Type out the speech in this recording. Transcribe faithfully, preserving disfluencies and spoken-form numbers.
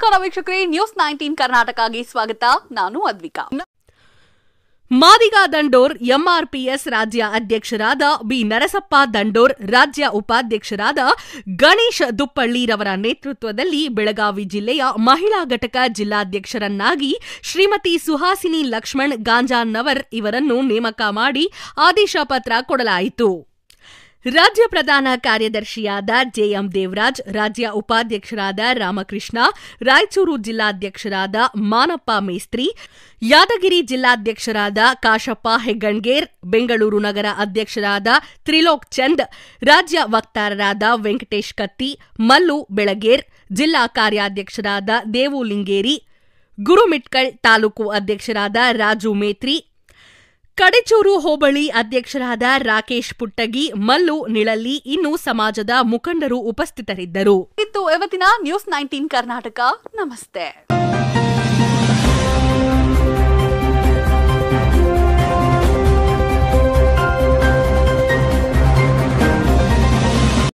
ನಮಸ್ಕಾರ ವೀಕ್ಷಕರೇ, news nineteen ಕರ್ನಾಟಕಗೆ ಸ್ವಾಗತ. ನಾನು ಅದ್ವಿಕಾ. ಮಾದಿಗ ದಂಡೋರ್ ಎಂಆರ್ಪಿಎಸ್ ರಾಜ್ಯ ಅಧ್ಯಕ್ಷರಾದ ಬಿ ನರಸಪ್ಪ ದಂಡೋರ್, ರಾಜ್ಯ ಉಪಾಧ್ಯಕ್ಷರಾದ ಗಣೇಶ್ ದುಪ್ಪಳ್ಳಿರವರ ನೇತೃತ್ವದಲ್ಲಿ ಬೆಳಗಾವಿ ಜಿಲ್ಲೆಯ ಮಹಿಳಾ ಘಟಕ ಜಿಲ್ಲಾಧ್ಯಕ್ಷರನ್ನಾಗಿ ಶ್ರೀಮತಿ ಸುಹಾಸಿನಿ ಲಕ್ಷ್ಮಣ್ ಗಾಂಜಾನ್ನವರ್ ಇವರನ್ನು ನೇಮಕ ಮಾಡಿ ಆದೇಶ ಪತ್ರ ಕೊಡಲಾಯಿತು. ರಾಜ್ಯ ಪ್ರಧಾನ ಕಾರ್ಯದರ್ಶಿಯಾದ ಜೆಎಂ ದೇವರಾಜ್, ರಾಜ್ಯ ಉಪಾಧ್ಯಕ್ಷರಾದ ರಾಮಕೃಷ್ಣ, ರಾಯಚೂರು ಜಿಲ್ಲಾಧ್ಯಕ್ಷರಾದ ಮಾನಪ್ಪ ಮೇಸ್ತ್ರಿ, ಯಾದಗಿರಿ ಜಿಲ್ಲಾಧ್ಯಕ್ಷರಾದ ಕಾಶಪ್ಪ ಹೆಗ್ಗಣ್ಗೇರ್, ಬೆಂಗಳೂರು ನಗರ ಅಧ್ಯಕ್ಷರಾದ ತ್ರಿಲೋಕ್ ಚಂದ್, ರಾಜ್ಯ ವಕ್ತಾರರಾದ ವೆಂಕಟೇಶ್ ಕತ್ತಿ, ಮಲ್ಲು ಬೆಳಗೇರ್, ಜಿಲ್ಲಾ ಕಾರ್ಯಾಧ್ಯಕ್ಷರಾದ ದೇವು ಲಿಂಗೇರಿ, ಗುರುಮಿಟ್ಕಲ್ ತಾಲೂಕು ಅಧ್ಯಕ್ಷರಾದ ರಾಜು ಮೇತ್ರಿ, ಕಡೆಚೂರು ಹೋಬಳಿ ಅಧ್ಯಕ್ಷರಾದ ರಾಕೇಶ್ ಪುಟ್ಟಗಿ, ಮಲ್ಲು ನಿಳಲ್ಲಿ, ಇನ್ನು ಸಮಾಜದ ಮುಖಂಡರು ಉಪಸ್ಥಿತರಿದ್ದರು. ಇತ್ತು ಇವತ್ತಿನ ನ್ಯೂಸ್ ನೈನ್ಟೀನ್ ಕರ್ನಾಟಕ. ನಮಸ್ತೆ.